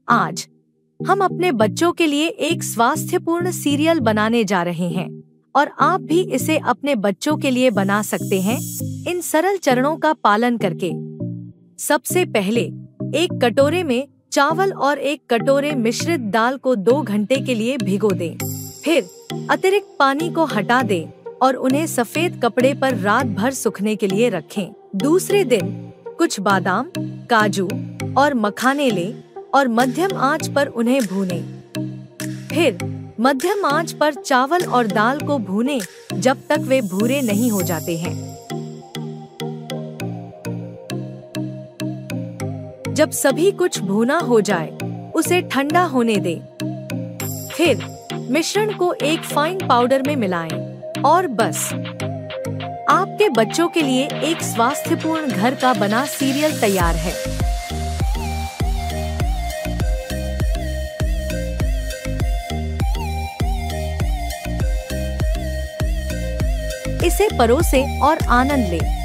आज हम अपने बच्चों के लिए एक स्वास्थ्यपूर्ण सीरियल बनाने जा रहे हैं और आप भी इसे अपने बच्चों के लिए बना सकते हैं इन सरल चरणों का पालन करके। सबसे पहले एक कटोरे में चावल और एक कटोरे मिश्रित दाल को 2 घंटे के लिए भिगो दें। फिर अतिरिक्त पानी को हटा दें और उन्हें सफेद कपड़े पर रात भर सूखने के लिए रखें। दूसरे दिन कुछ बादाम, काजू और मखाने लें और मध्यम आंच पर उन्हें भूनें। फिर मध्यम आंच पर चावल और दाल को भूनें जब तक वे भूरे नहीं हो जाते हैं। जब सभी कुछ भुना हो जाए, उसे ठंडा होने दें। फिर मिश्रण को एक फाइन पाउडर में मिलाएं और बस आपके बच्चों के लिए एक स्वास्थ्यपूर्ण घर का बना सीरियल तैयार है। इसे परोसें और आनंद लें।